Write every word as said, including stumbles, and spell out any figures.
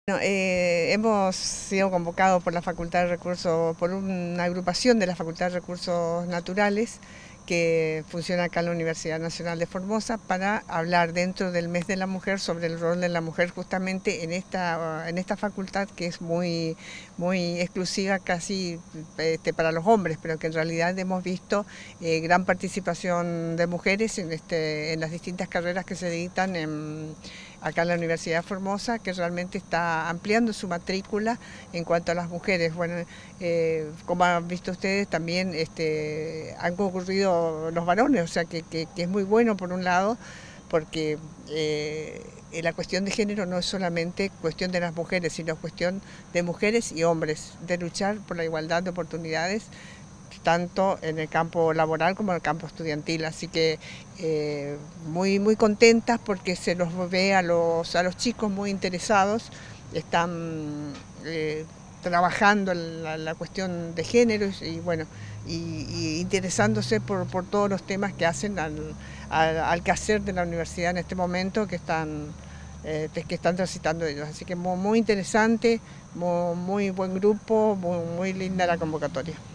No, eh, hemos sido convocados por la Facultad de Recursos, por una agrupación de la Facultad de Recursos Naturales que funciona acá en la Universidad Nacional de Formosa para hablar dentro del mes de la mujer sobre el rol de la mujer justamente en esta, en esta facultad que es muy, muy exclusiva casi este, para los hombres, pero que en realidad hemos visto eh, gran participación de mujeres en, este, en las distintas carreras que se dictan en, acá en la Universidad de Formosa, que realmente está ampliando su matrícula en cuanto a las mujeres. Bueno, eh, como han visto ustedes, también este, han concurrido los varones, o sea que, que, que es muy bueno por un lado, porque eh, la cuestión de género no es solamente cuestión de las mujeres, sino cuestión de mujeres y hombres, de luchar por la igualdad de oportunidades, tanto en el campo laboral como en el campo estudiantil, así que eh, muy, muy contentas porque se los ve a los, a los chicos muy interesados, están eh, trabajando en la, la cuestión de género y, y bueno, y, y interesándose por, por todos los temas que hacen al, al, al quehacer de la universidad en este momento que están, eh, que están transitando ellos. Así que muy, muy interesante, muy, muy buen grupo, muy, muy linda la convocatoria.